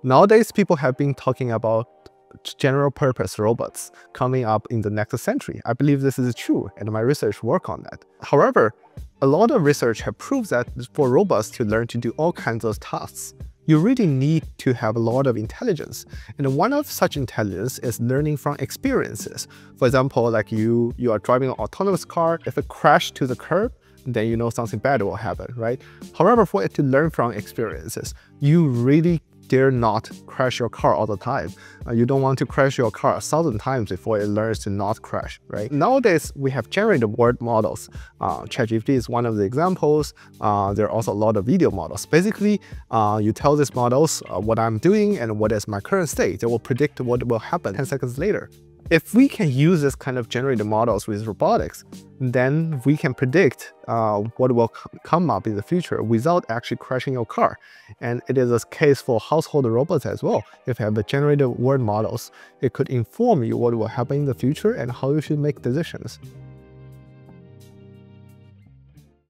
Nowadays, people have been talking about general purpose robots coming up in the next century. I believe this is true, and my research work on that. However, a lot of research have proved that for robots to learn to do all kinds of tasks, you really need to have a lot of intelligence. And one of such intelligence is learning from experiences. For example, like you are driving an autonomous car, if it crashes to the curb, then you know something bad will happen, right? However, for it to learn from experiences, you really dare not crash your car all the time. You don't want to crash your car 1,000 times before it learns to not crash, right? Nowadays, we have generative word models. ChatGPT is one of the examples. There are also a lot of video models. Basically, you tell these models what I'm doing and what is my current state. It will predict what will happen 10 seconds later. If we can use this kind of generative models with robotics, then we can predict what will come up in the future without actually crashing your car. And it is a case for household robots as well. If you have the generative word models, it could inform you what will happen in the future and how you should make decisions.